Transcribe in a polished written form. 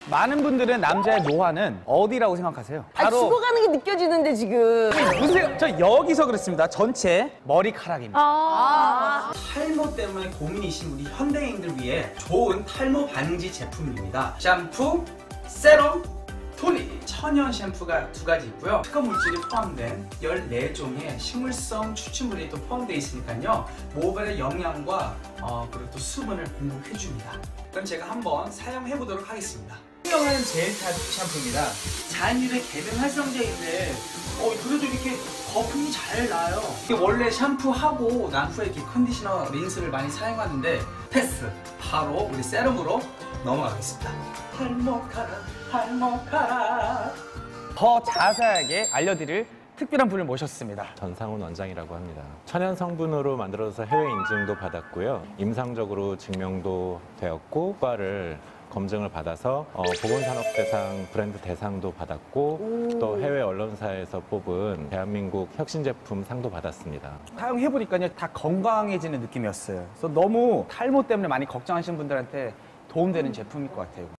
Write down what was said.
많은 분들은 남자의 노화는 어디라고 생각하세요? 아, 죽어가는 게 느껴지는데 지금. 보세요. 저 여기서 그렇습니다. 전체 머리카락입니다. 탈모 때문에 고민이신 우리 현대인들 위해 좋은 탈모 방지 제품입니다. 샴푸, 세럼, 토닉. 천연 샴푸가 2가지 있고요. 특허 물질이 포함된 14종의 식물성 추출물이 또 포함되어 있으니까요. 모발의 영양과 그리고 또 수분을 공급해줍니다. 그럼 제가 한번 사용해 보도록 하겠습니다. 사용하는 젤 타입 샴푸입니다. 잔유의 계면 활성제인데 그래도 이렇게 거품이 잘 나요. 이게 원래 샴푸하고 난 후에 이렇게 컨디셔너, 린스를 많이 사용하는데 패스! 바로 우리 세럼으로 넘어가겠습니다. 탈모카라. 더 자세하게 알려드릴 특별한 분을 모셨습니다. 전상훈 원장이라고 합니다. 천연 성분으로 만들어서 해외 인증도 받았고요. 임상적으로 증명도 되었고 효과를 검증을 받아서 보건산업대상 브랜드 대상도 받았고 또 해외 언론사에서 뽑은 대한민국 혁신제품 상도 받았습니다. 사용해보니까요, 다 건강해지는 느낌이었어요. 그래서 너무 탈모 때문에 많이 걱정하시는 분들한테 도움되는 제품일 것 같아요.